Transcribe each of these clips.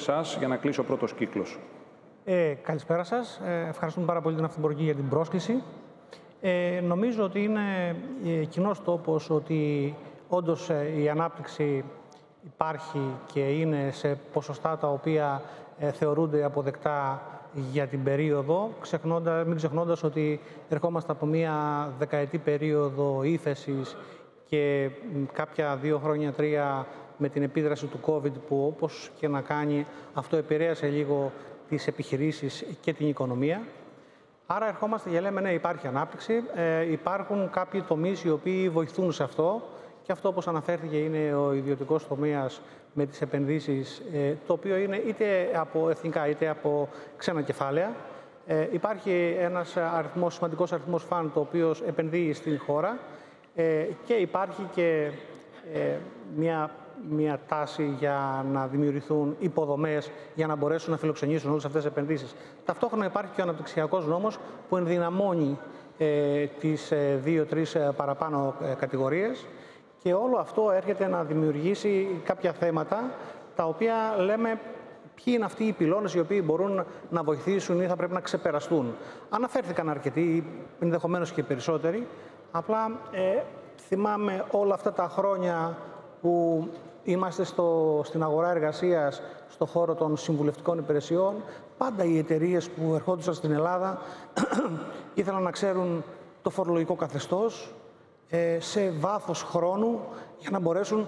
εσάς για να κλείσει ο πρώτος κύκλος. Καλησπέρα σας. Ευχαριστούμε πάρα πολύ την Αυθεντική για την πρόσκληση. Νομίζω ότι είναι κοινός τόπος ότι όντως η ανάπτυξη υπάρχει και είναι σε ποσοστά τα οποία θεωρούνται αποδεκτά για την περίοδο, μην ξεχνώντας ότι ερχόμαστε από μία δεκαετή περίοδο ύφεσης και κάποια 2 χρόνια, 3 με την επίδραση του COVID, που όπως και να κάνει αυτό επηρέασε λίγο τις επιχειρήσεις και την οικονομία. Άρα ερχόμαστε και λέμε ναι, υπάρχει ανάπτυξη, υπάρχουν κάποιοι τομείς οι οποίοι βοηθούν σε αυτό και αυτό, όπως αναφέρθηκε, είναι ο ιδιωτικός τομέας με τις επενδύσεις, το οποίο είναι είτε από εθνικά είτε από ξένα κεφάλαια. Υπάρχει ένας σημαντικός αριθμός φαν, το οποίο επενδύει στην χώρα και υπάρχει και μια τάση για να δημιουργηθούν υποδομές για να μπορέσουν να φιλοξενήσουν όλες αυτές τις επενδύσεις. Ταυτόχρονα υπάρχει και ο αναπτυξιακός νόμος που ενδυναμώνει τις 2-3 παραπάνω κατηγορίες και όλο αυτό έρχεται να δημιουργήσει κάποια θέματα τα οποία λέμε ποιοι είναι αυτοί οι πυλώνες οι οποίοι μπορούν να βοηθήσουν ή θα πρέπει να ξεπεραστούν. Αναφέρθηκαν αρκετοί, ενδεχομένως και περισσότεροι, απλά θυμάμαι όλα αυτά τα χρόνια που είμαστε στην αγορά εργασίας, στον χώρο των συμβουλευτικών υπηρεσιών, πάντα οι εταιρείες που ερχόντουσαν στην Ελλάδα ήθελαν να ξέρουν το φορολογικό καθεστώς σε βάθος χρόνου για να μπορέσουν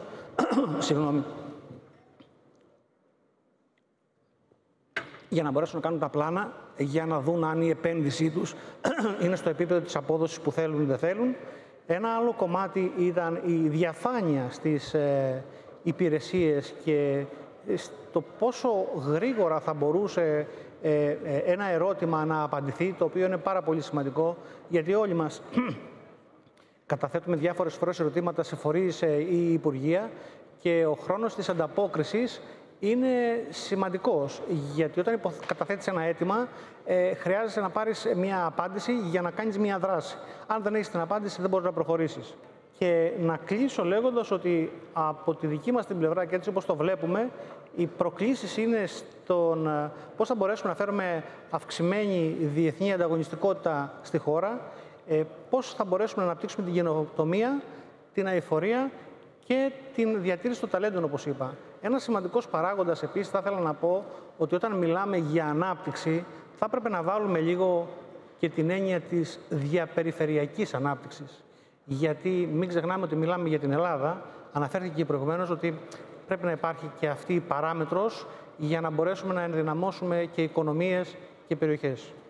για να μπορέσουν να κάνουν τα πλάνα, για να δουν αν η επένδυσή τους είναι στο επίπεδο της απόδοσης που θέλουν ή δεν θέλουν. Ένα άλλο κομμάτι ήταν η διαφάνεια στις υπηρεσίες και στο πόσο γρήγορα θα μπορούσε ένα ερώτημα να απαντηθεί, το οποίο είναι πάρα πολύ σημαντικό, γιατί όλοι μας καταθέτουμε διάφορες φορές ερωτήματα σε φορείς ή υπουργεία και ο χρόνος της ανταπόκρισης είναι σημαντικός, γιατί όταν καταθέτεις ένα αίτημα χρειάζεσαι να πάρεις μια απάντηση για να κάνεις μια δράση. Αν δεν έχεις την απάντηση δεν μπορείς να προχωρήσεις. Και να κλείσω λέγοντας ότι από τη δική μας την πλευρά και έτσι όπως το βλέπουμε, οι προκλήσεις είναι στον πώς θα μπορέσουμε να φέρουμε αυξημένη διεθνή ανταγωνιστικότητα στη χώρα, πώς θα μπορέσουμε να αναπτύξουμε την καινοτομία, την αειφορία και την διατήρηση των ταλέντων, όπως είπα. Ένας σημαντικός παράγοντας επίσης θα ήθελα να πω ότι όταν μιλάμε για ανάπτυξη θα έπρεπε να βάλουμε λίγο και την έννοια της διαπεριφερειακής ανάπτυξης. Γιατί μην ξεχνάμε ότι μιλάμε για την Ελλάδα, αναφέρθηκε και προηγουμένως ότι πρέπει να υπάρχει και αυτή η παράμετρος για να μπορέσουμε να ενδυναμώσουμε και οικονομίες και περιοχές.